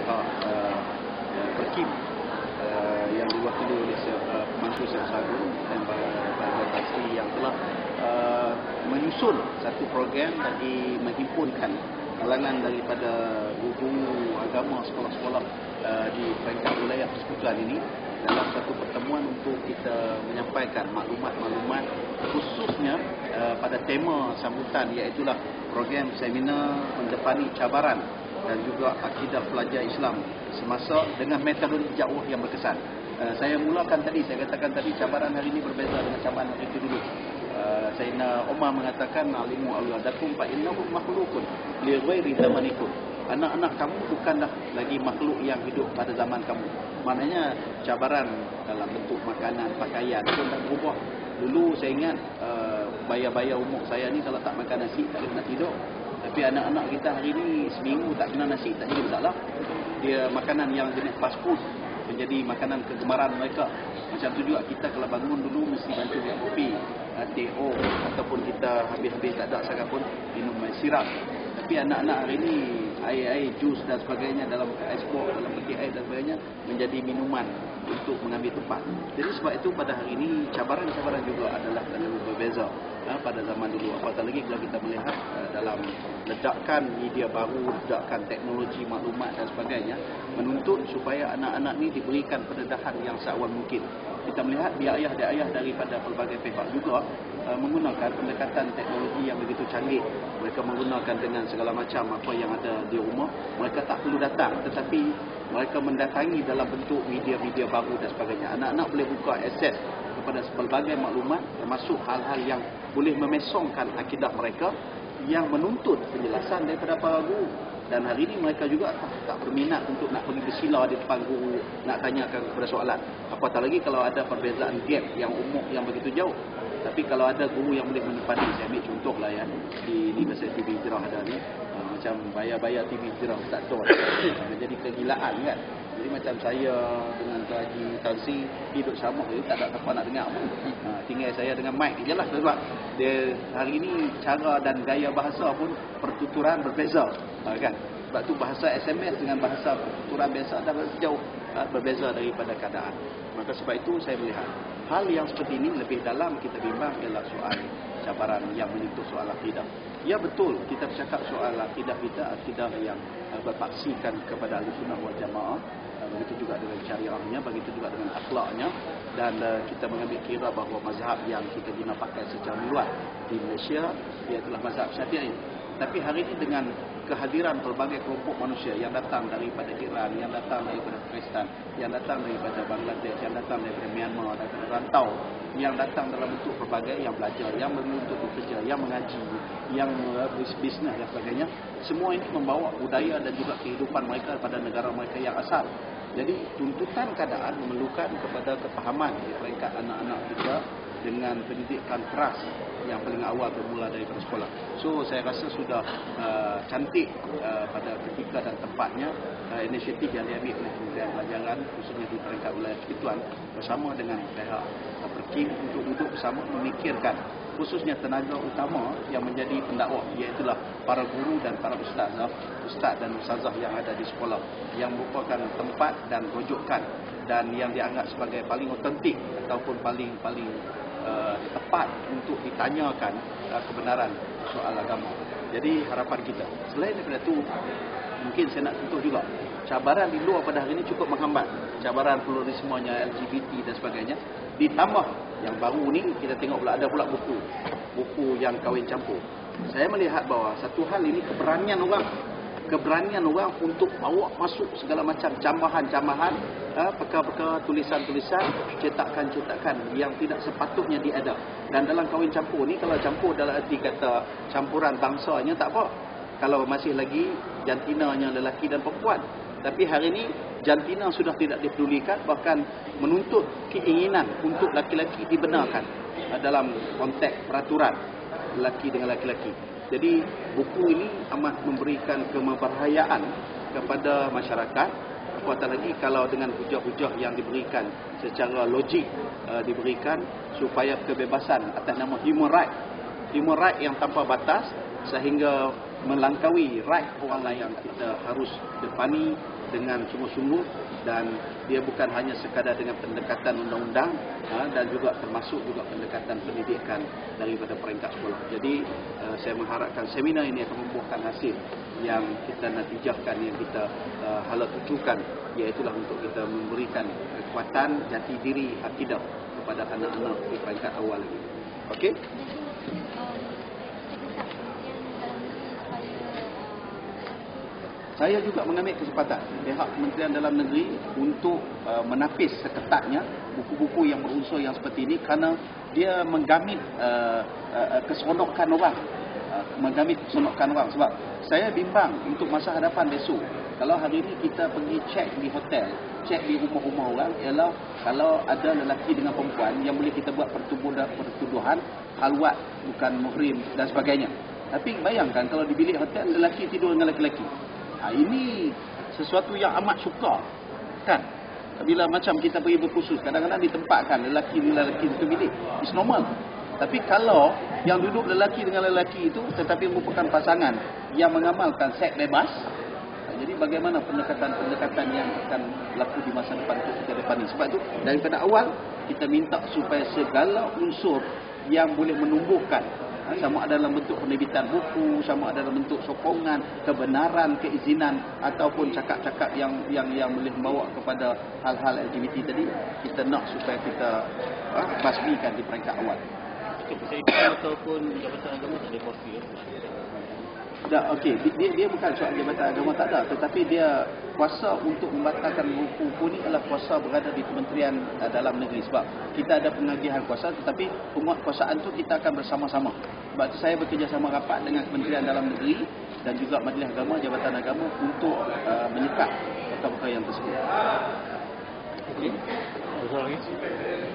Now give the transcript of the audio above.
pihak Perkim yang diwakili oleh Pemangku Syekh Agung dan Bahagian Tasri yang telah menyusun satu program bagi menghimpunkan kalangan daripada guru agama sekolah-sekolah di peringkat wilayah persekutuan ini dalam satu pertemuan untuk kita menyampaikan maklumat-maklumat khususnya pada tema sambutan, iaitulah program seminar mendepani cabaran dan juga akidah pelajar Islam semasa dengan metodologi dakwah yang berkesan. Saya mulakan tadi, saya katakan tadi cabaran hari ini berbeza dengan cabaran hari itu dulu. Sayyidina Umar mengatakan alimu auladakum fa innahum makhluqun li ghairi zamanikum. Anak-anak kamu bukanlah lagi makhluk yang hidup pada zaman kamu. Maknanya cabaran dalam bentuk makanan, pakaian pun dah berubah. Dulu saya ingat bayar-bayar umur saya ni kalau tak makan nasi tak boleh nak tidur. Tapi anak-anak kita hari ni seminggu tak kena nasi tak jadi masalah. Dia makanan yang jenis fast food menjadi makanan kegemaran mereka. Macam tu juga kita kalau bangun dulu mesti bantu minum kopi, teh ataupun kita habis-habis tak ada sangat pun minum sirap. Tapi anak-anak hari ni air-air, jus dan sebagainya dalam ekspor, dalam peti air dan sebagainya menjadi minuman untuk mengambil tempat. Jadi sebab itu pada hari ini cabaran-cabaran juga adalah berbeza pada zaman dulu. Apatah lagi kalau kita melihat dalam ledakan media baru, ledakan teknologi maklumat dan sebagainya, menuntut supaya anak-anak ni diberikan pendedahan yang seawal mungkin. Kita melihat ayah-ayah daripada pelbagai pihak juga menggunakan pendekatan teknologi yang begitu canggih. Mereka menggunakan dengan segala macam apa yang ada di rumah. Mereka tak perlu datang, tetapi mereka mendatangi dalam bentuk media-media baru dan sebagainya. Anak-anak boleh buka akses kepada pelbagai maklumat, termasuk hal-hal yang boleh memesongkan akidah mereka, yang menuntut penjelasan daripada para guru. Dan hari ini mereka juga tak berminat untuk nak pergi bersila di depan guru, nak tanyakan kepada soalan. Apatah lagi kalau ada perbezaan gap yang umur yang begitu jauh. Tapi kalau ada guru yang boleh menepani, saya ambil contoh lah ya, di Universiti TV Hijrah ada ni, macam bayar-bayar TV Hijrah tak tahu, menjadi kegilaan kan. Jadi macam saya dengan Haji Tansi hidup sama, tak ada apa nak dengar pun. Tinggal saya dengan mic je lah, sebab dia hari ini cara dan gaya bahasa pun pertuturan berbeza kan. Sebab tu bahasa SMS dengan bahasa pertuturan biasa dah jauh berbeza daripada keadaan. Maka sebab itu saya melihat hal yang seperti ini lebih dalam kita bimbang ialah soal cabaran yang menyentuh soal akidah. Ya betul, kita bercakap soal akidah kita, akidah yang berpaksikan kepada Ahlussunnah wal Jamaah. Begitu juga dengan syariahnya, begitu juga dengan akhlaknya. Dan kita mengambil kira bahawa mazhab yang kita guna pakai secara luas di Malaysia ialah mazhab Syafi'i. Tapi hari ini dengan kehadiran pelbagai kelompok manusia yang datang daripada Iran, yang datang daripada Pakistan, yang datang daripada Bangladesh, yang datang daripada Myanmar, daripada rantau, yang datang dalam bentuk pelbagai, yang belajar, yang menuntut bekerja, yang mengaji, yang bisnes dan sebagainya, semua ini membawa budaya dan juga kehidupan mereka pada negara mereka yang asal. Jadi tuntutan keadaan memerlukan kepada kefahaman di peringkat anak-anak kita dengan pendidikan keras yang paling awal bermula daripada sekolah. So saya rasa sudah cantik pada ketika dan tempatnya inisiatif yang diambil oleh Kementerian Pelajaran khususnya di peringkat wilayah persekutuan bersama dengan pihak Perkim untuk duduk bersama memikirkan khususnya tenaga utama yang menjadi pendakwah, iaitu para guru dan para ustaz dan ustazah yang ada di sekolah, yang merupakan tempat dan rujukan dan yang dianggap sebagai paling otentik ataupun paling tepat untuk ditanyakan kebenaran soal agama. Jadi harapan kita, selain daripada itu, mungkin saya nak sentuh juga cabaran di luar pada hari ini cukup menghambat. Cabaran pluralismenya, LGBT dan sebagainya. Ditambah yang baru ni kita tengok pula ada pula buku yang kahwin campur. Saya melihat bahawa satu hal ini keberanian orang untuk bawa masuk segala macam cambahan-cambahan, perkara-perkara, tulisan-tulisan, cetakan-cetakan yang tidak sepatutnya diada. Dan dalam kahwin campur ni, kalau campur dalam arti kata campuran bangsanya tak apa. Kalau masih lagi jantinanya lelaki dan perempuan. Tapi hari ini jantina sudah tidak dipedulikan, bahkan menuntut keinginan untuk laki-laki dibenarkan dalam konteks peraturan lelaki dengan laki-laki. Jadi buku ini amat memberikan keberbahayaan kepada masyarakat. Apatah lagi kalau dengan hujah-hujah yang diberikan secara logik diberikan supaya kebebasan atas nama human right yang tanpa batas, sehingga melangkaui right orang lain yang kita harus depani dengan sungguh-sungguh, dan dia bukan hanya sekadar dengan pendekatan undang-undang dan juga termasuk juga pendekatan pendidikan daripada peringkat sekolah. Jadi saya mengharapkan seminar ini akan membuahkan hasil yang kita natijahkan, yang kita hala tujukan, iaitulah untuk kita memberikan kekuatan jati diri akidah kepada anak-anak di peringkat awal lagi. Okey? Saya juga mengambil kesempatan pihak Kementerian Dalam Negeri untuk menapis seketatnya buku-buku yang berunsur yang seperti ini, kerana dia menggamit keseronokan orang. Sebab saya bimbang untuk masa hadapan besok. Kalau hari ini kita pergi cek di hotel, cek di rumah-rumah orang, ialah kalau ada lelaki dengan perempuan yang boleh kita buat pertuduhan halwat, bukan muhrim dan sebagainya. Tapi bayangkan kalau di bilik hotel lelaki tidur dengan lelaki. Ini sesuatu yang amat sukar, kan? Bila macam kita pergi berkhusus, kadang-kadang ditempatkan lelaki dengan lelaki itu bilik, it's normal. Tapi kalau yang duduk lelaki dengan lelaki itu tetapi merupakan pasangan yang mengamalkan seks bebas, jadi bagaimana pendekatan-pendekatan yang akan berlaku di masa depan untuk kita depan ini? Sebab itu daripada awal kita minta supaya segala unsur yang boleh menumbuhkan, sama ada dalam bentuk penerbitan buku, sama ada dalam bentuk sokongan, kebenaran, keizinan, ataupun cakap-cakap yang boleh membawa kepada hal-hal LGBT tadi, kita nak supaya kita basmikan di peringkat awal. Ataupun Jabatan Agama tak ada kopi ya? Okey, dia bukan soal Jabatan Agama tak ada, tetapi dia kuasa untuk membatalkan buku ni adalah kuasa berada di Kementerian Dalam Negeri. Sebab kita ada pengagihan kuasa, tetapi penguatkuasaan tu kita akan bersama-sama. Sebab itu saya bekerjasama rapat dengan Kementerian Dalam Negeri dan juga Majlis Agama, Jabatan Agama untuk menyekat perkara-perkara yang tersebut. Okey, soalan lagi?